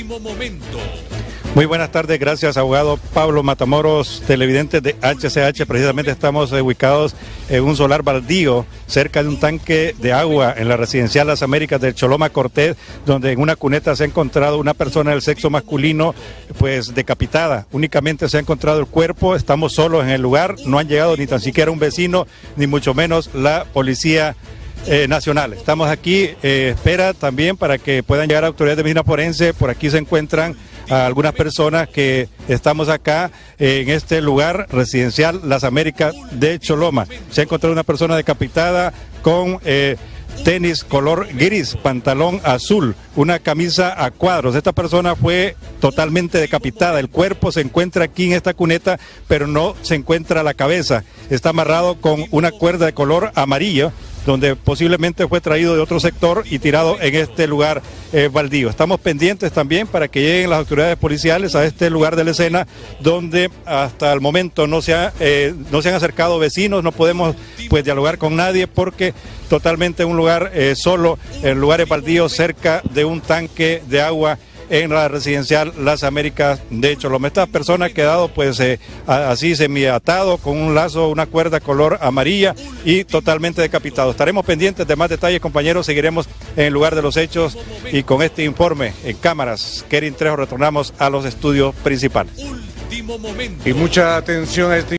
Último momento. Muy buenas tardes, gracias abogado Pablo Matamoros, televidentes de HCH. Precisamente estamos ubicados en un solar baldío cerca de un tanque de agua en la residencial Las Américas del Choloma Cortés, donde en una cuneta se ha encontrado una persona del sexo masculino pues decapitada. Únicamente se ha encontrado el cuerpo, estamos solos en el lugar, no han llegado ni tan siquiera un vecino, ni mucho menos la policía nacional. Estamos aquí, espera también para que puedan llegar autoridades de medicina forense. Por aquí se encuentran algunas personas que estamos acá en este lugar residencial Las Américas de Choloma. Se ha encontrado una persona decapitada con tenis color gris, pantalón azul, una camisa a cuadros. Esta persona fue totalmente decapitada. El cuerpo se encuentra aquí en esta cuneta, pero no se encuentra la cabeza. Está amarrado con una cuerda de color amarillo, donde posiblemente fue traído de otro sector y tirado en este lugar baldío. Estamos pendientes también para que lleguen las autoridades policiales a este lugar de la escena, donde hasta el momento no se han acercado vecinos, no podemos pues dialogar con nadie porque totalmente un lugar solo, en lugares baldíos cerca de un tanque de agua en la residencial Las Américas de Choloma. Esta persona ha quedado pues así semiatado con un lazo, una cuerda color amarilla y totalmente decapitado. Estaremos pendientes de más detalles, compañeros, seguiremos en el lugar de los hechos y con este informe en cámaras, Kerin Trejo, retornamos a los estudios principales. Último momento. Y mucha atención a este